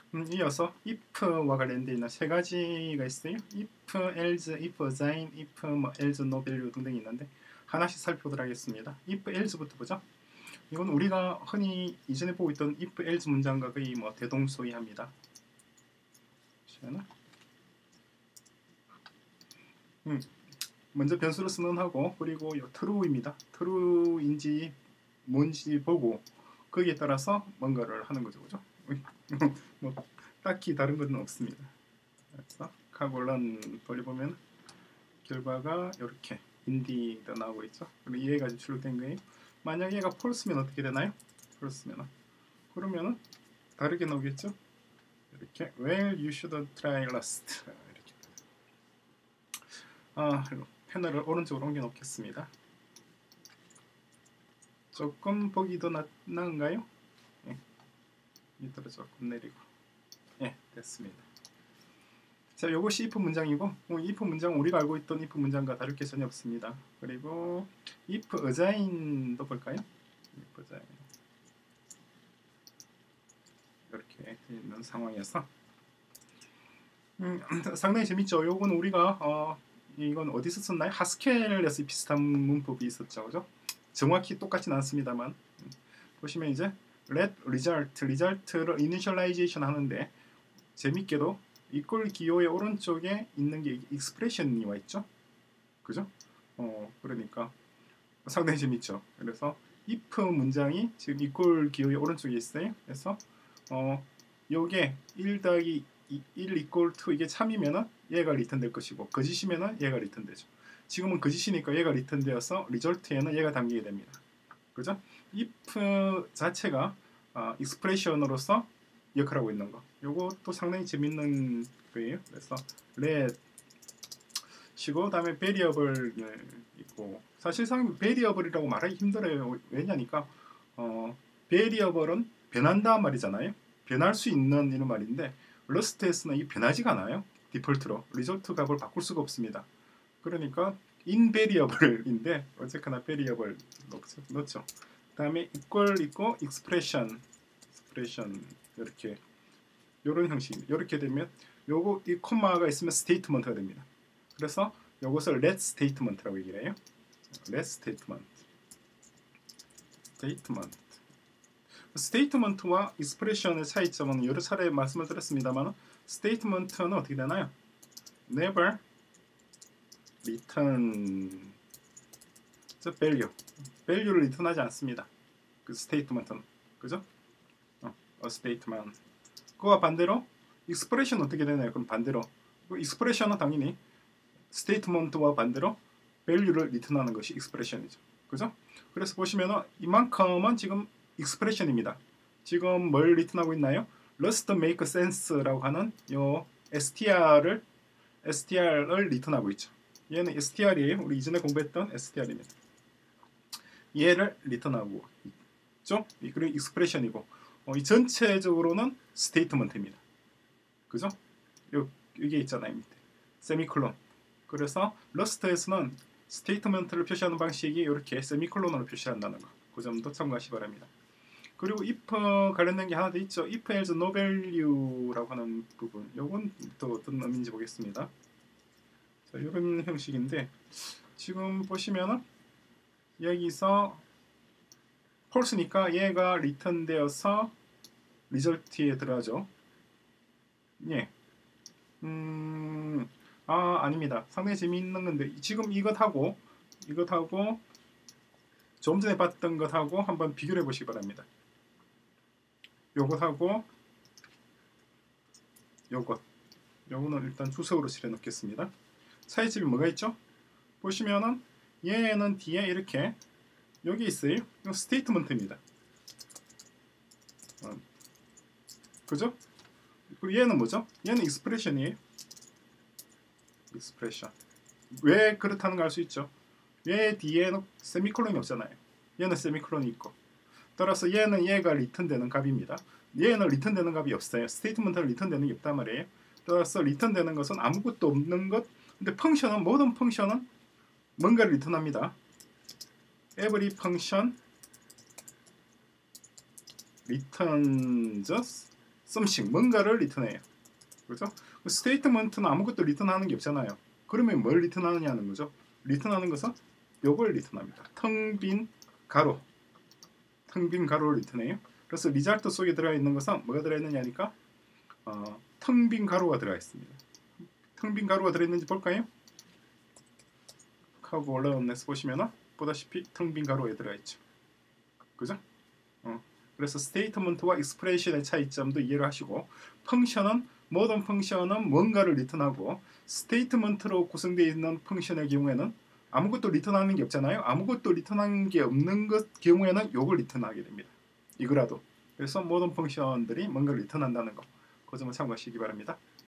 이어서 if와 관련되어 있는 세 가지가 있어요. if, else, if assign, if else no value 등등이 있는데 하나씩 살펴보도록 하겠습니다. if, else부터 보죠. 이건 우리가 흔히 이전에 보고 있던 if, else 문장과 거의 대동소이합니다. 먼저 변수를 선언하고 그리고 true입니다. true인지 뭔지 보고 거기에 따라서 뭔가를 하는 거죠, 그죠? 딱히 다른 건 없습니다. 그래서 카골런 돌려보면 결과가 이렇게 인디드 나오고 있죠. 그리고 얘가 출력된 거예요. 만약 얘가 false면 어떻게 되나요? false면 그러면은 다르게 나오겠죠. 이렇게 well you should try last 이렇게. 패널을 오른쪽으로 옮겨 놓겠습니다. 조금 보기 더 나은가요? 밑으로 조금 내리고 됐습니다. 자, 요것이 if 문장이고 if 문장은 우리가 알고 있던 if 문장과 다를 게 전혀 없습니다. 그리고 if assign도 볼까요? if assign 이렇게 있는 상황에서 상당히 재밌죠. 요건 우리가 이건 어디서 썼나요? 하스켈에서 비슷한 문법이 있었죠, 그죠? 정확히 똑같진 않습니다만 보시면 이제 let result를 initialization 하는데 재밌게도 이퀄 기호의 오른쪽에 있는 게 expression이 와 있죠, 그죠? 그러니까 상당히 재밌죠. 그래서 if 문장이 지금 이퀄 기호의 오른쪽에 있어요. 그래서 요게 1 더하기 1 equal to 이게 참이면은 얘가 리턴 될 것이고 거짓이면은 얘가 리턴 되죠. 지금은 거짓이니까 얘가 리턴 되어서 리절트에는 얘가 담기게 됩니다. 그죠? if 자체가 expression으로서 역할을 하고 있는 거. 요것도 상당히 재밌는 거예요. 그래서 let 시고 다음에 variable 있고 사실상 variable이라고 말하기 힘들어요. 왜냐니까 variable은 변한다 말이잖아요. 변할 수 있는 이런 말인데 러스트에서는 이 변하지가 않아요. 디폴트로 리졸트 값을 바꿀 수가 없습니다. 그러니까 invariable인데 어쨌거나 variable 넣죠. 다음에 equal 있고 expression 이렇게 요런 형식입니다. 이렇게 되면 요거 이 콤마가 있으면 statement가 됩니다. 그래서 요것을 let statement라고 얘기를 해요. let statement와 expression의 차이점은 여러 차례 말씀을 드렸습니다만 statement는 어떻게 되나요? never return the value를 리턴하지 않습니다. 그 statement는 그죠? a statement. 그와 반대로 expression 어떻게 되나요? 그럼 반대로 expression은 당연히 statement와 반대로 value를 리턴하는 것이 expression이죠. 그죠? 그래서 보시면은 이만큼은 지금 expression입니다. 지금 뭘 리턴하고 있나요? Rust make sense라고 하는 요 str을 리턴하고 있죠. 얘는 str이에요. 우리 이전에 공부했던 str입니다. 얘를 리턴하고 있죠. 그리고 expression이고 이 전체적으로는 statement입니다. 그죠? 이게 있잖아요. 밑에 세미콜론. 그래서 러스트에서는 스테이트먼트를 표시하는 방식이 이렇게 세미콜론으로 표시한다는 거. 그 점도 참고하시 바랍니다. 그리고 if 관련된 게 하나 더 있죠. if else no value라고 하는 부분. 요건 또 어떤 의미인지 보겠습니다. 자, 이런 형식인데 지금 보시면은 여기서 false니까 얘가 리턴 되어서 리절트에 들어가죠. 예. 아닙니다. 상당히 재미있는 건데 지금 이것하고 좀 전에 봤던 것하고 한번 비교를 해보시기 바랍니다. 요것하고 요거는 일단 주석으로 칠해 놓겠습니다. 차이점이 뭐가 있죠? 보시면은 얘는 뒤에 이렇게 여기 있어요. 이거 스테이트먼트입니다. 그죠? 그리고 얘는 뭐죠? 얘는 익스프레션이에요. 익스프레션. 왜 그렇다는 걸 알 수 있죠? 얘 뒤에는 세미콜론이 없잖아요. 얘는 세미콜론이 있고 따라서 얘는 얘가 리턴되는 값입니다. 얘는 리턴되는 값이 없어요. 스테이트먼트는 리턴되는 게 없단 말이에요. 따라서 리턴되는 것은 아무것도 없는 것. 근데 펑션은 모든 펑션은 뭔가를 리턴합니다. Every function returns something 뭔가를 리턴해요. 그죠? 스테이트먼트는 아무것도 리턴하는 게 없잖아요. 그러면 뭘 리턴하느냐는 거죠. 리턴하는 것은 요걸 리턴합니다. 텅 빈 가로. 텅 빈 가로를 리턴해요. 그래서 리자ल्트 속에 들어가 있는 것은 뭐가 들어 있느냐니까 텅 빈 가로가 들어가 있습니다. 텅 빈 가로가 들어 있는지 볼까요? 하고 올라온 넷 보시면은 보다시피 텅 빈 가로에 들어가 있죠. 그죠? 그래서 스테이트먼트와 익스프레션의 차이점도 이해를 하시고 펑션은 모든 펑션은 뭔가를 리턴하고 스테이트먼트로 구성되어 있는 펑션의 경우에는 아무것도 리턴하는 게 없잖아요. 아무것도 리턴하는 게 없는 것 경우에는 요걸 리턴하게 됩니다. 이거라도. 그래서 모든 펑션들이 뭔가를 리턴한다는 거. 그 점을 참고하시기 바랍니다.